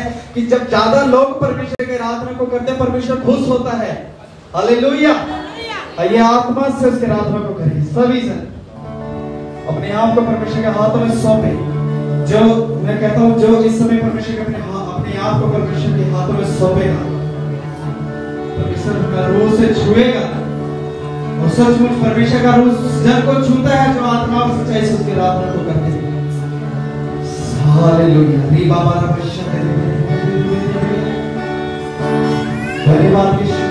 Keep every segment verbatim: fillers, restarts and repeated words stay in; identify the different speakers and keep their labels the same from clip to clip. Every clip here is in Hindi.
Speaker 1: कि जब ज्यादा लोग परमेश्वर की आराधना को करते हैं परमेश्वर खुश होता है। हालेलुया। आइए आत्मा से उसकी आराधना को करें। सभी जन अपने आप को परमेश्वर के हाथों में सौंपे। जो मैं कहता हूं जो इस समय परमेश्वर के अपने अपने आप को परमेश्वर के हाथों में सौंपेगा परमेश्वर का रूह से छुएगा और सचमुच परमेश्वर का रूह जन को छूता है जो आत्मा और सच्चाई से उसकी आराधना को करते हैं। हालेलुया। री बाबा रा परमेश्वर धन्यवाद यीशु।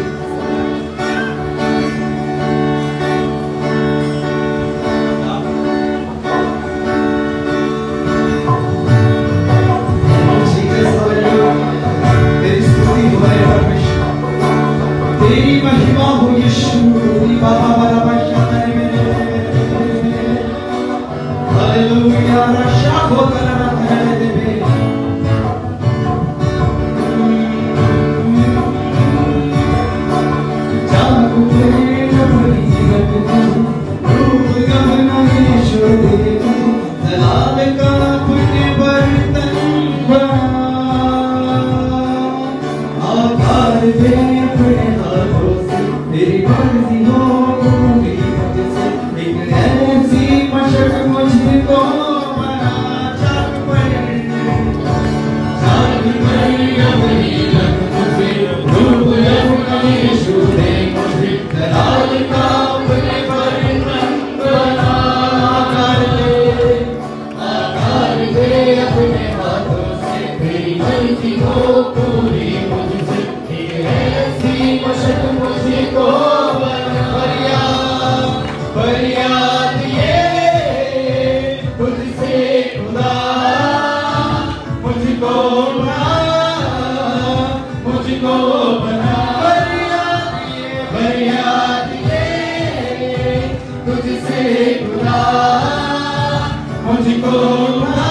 Speaker 1: तेरी महिमा हो यीशु। बाबा बाबा परमेश्वर हालेलुया। रक्षा हो करना है देवे जागो तेरे नबी रूप गमना यीशु जलाल का अपने बर्तन बना आकार दे अपने हाथों से तेरी मर्जी हो पूरी मुझसे एक ऐसी मशक मुझको बना चाक पर चाक पर अपनी रख मुझे रूप अपना यीशु दे मुझे जलाल का अपने बर्तन बना आकार दे आकार दे अपने हाथों से तेरी मर्जी हो पूरी मुझसे एक ऐसी मशक मुझको बना फरियाद ये तुझसे खुदा मुझको बना मुझको बना फरियाद ये फरियाद ये तुझसे खुदा मुझको बना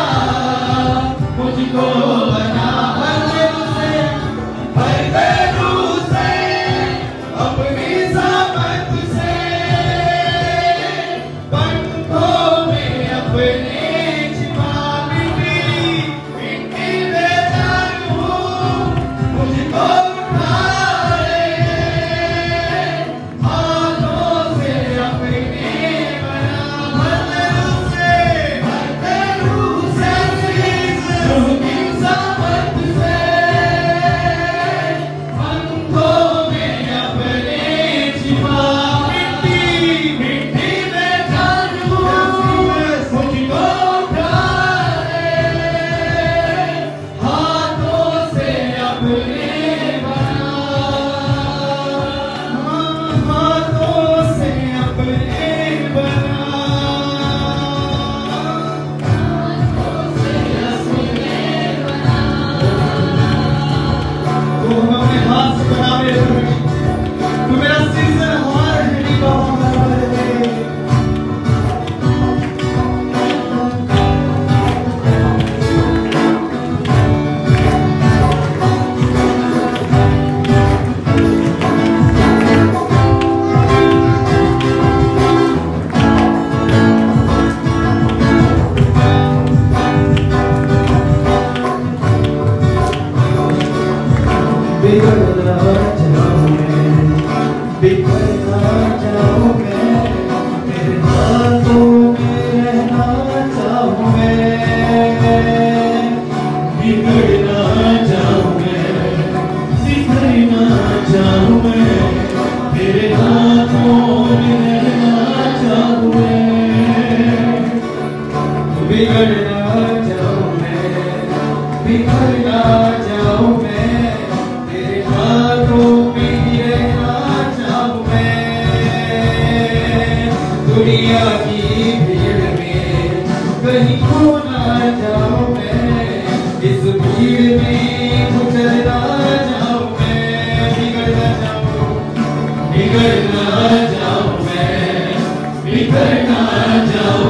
Speaker 1: मुझको बना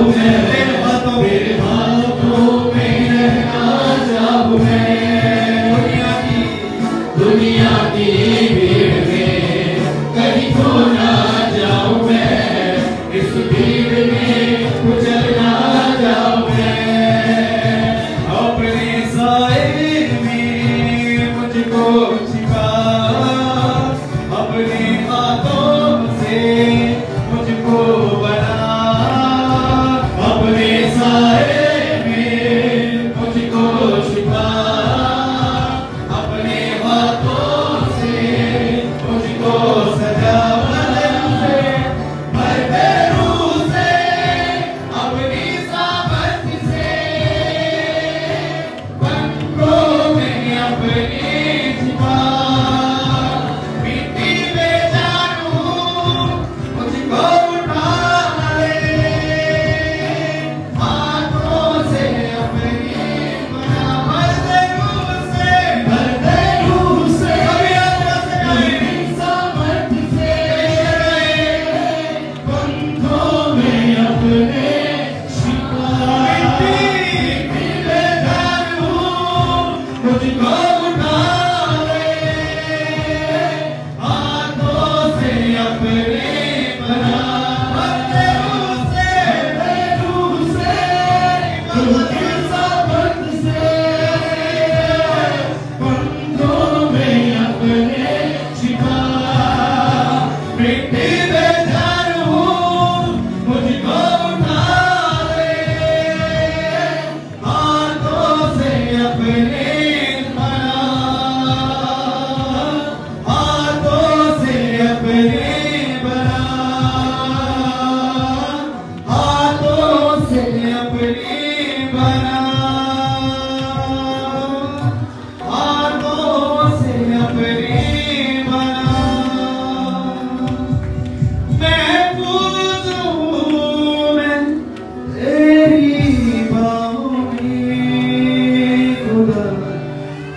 Speaker 2: मेरे हाथों में रहना चाहूं मैं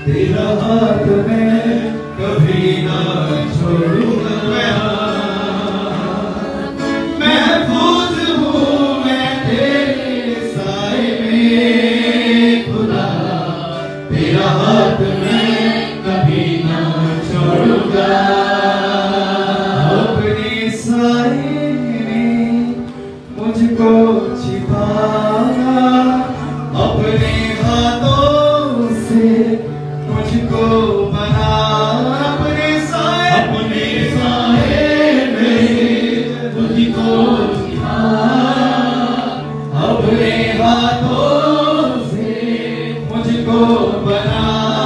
Speaker 1: तेरा हाथ मैं कभी ना छोड़ूंगा। महफूज हूँ मैं तेरे साए में खुदा, तेरा हाथ मैं कभी ना छोड़ूंगा। अपने साए में मुझको छिपाना, अपने हाथों से मुझको बना, अपने साए अपने साए में मुझको छिपाना, अपने हाथों से मुझको बना।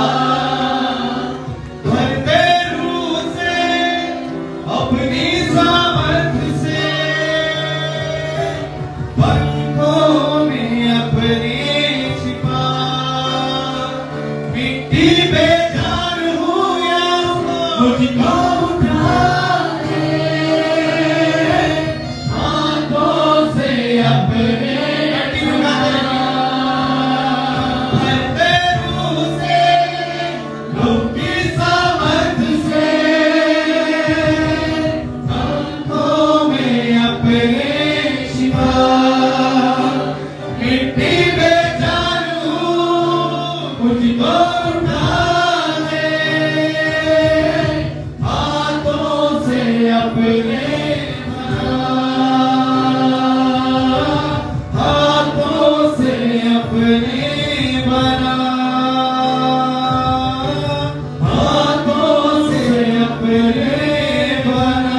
Speaker 1: भरते रूह से अपनी सामर्थ से, पंखों में अपने छिपा, मिट्टी पे जान हूँ या मुझको उठा ले, हाथों से अपने भरते रूह से रूह की सामर्थ से, पंखों में अपने छिपा, मिट्टी पे जानू मुझको उठा ले, हाथों से अपने बना, हाथों से अपने बना, हाथों से अपने बना,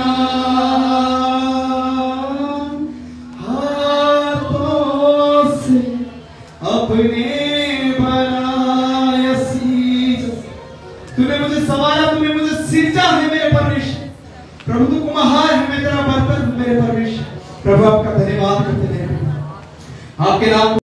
Speaker 1: हाथों से अपने बनाया। सीज तूने मुझे संवारा, तूने मुझे सिरजा है मेरे परमेश्वर। प्रभु तू कुम्हार है, मैं तेरा बर्तन हूं मेरे परमेश्वर। प्रभु आपका धन्यवाद करते हैं, आपके नाम